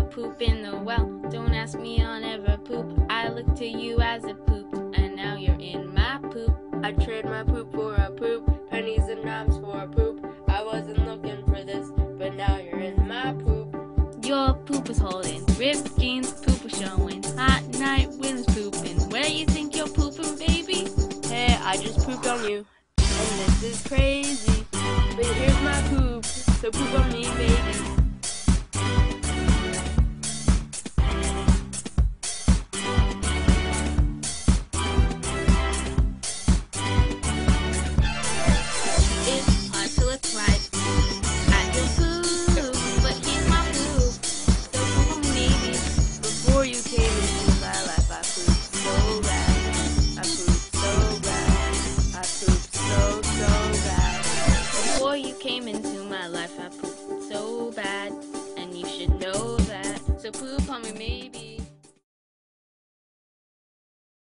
poop in the well. Don't ask me, I'll never poop. I look to you as a poop, and now you're in my poop. I trade my poop for a poop, pennies and dimes for a poop. I wasn't looking for this, but now you're in my poop. Your poop is holding, ripped jeans, poop is showing. Hot night winds pooping. Where you think you're pooping, baby? Hey, I just pooped on you, and this is crazy. But here's my poop, so poop on me, baby. It's hard to look right at your poop, but here's my poop, so poop on me, baby. Before you came into my life, I pooped so bad. I pooped so bad. I pooped so bad. Before you came into my life, I pooped so bad, and you should know that. So poop on me, maybe.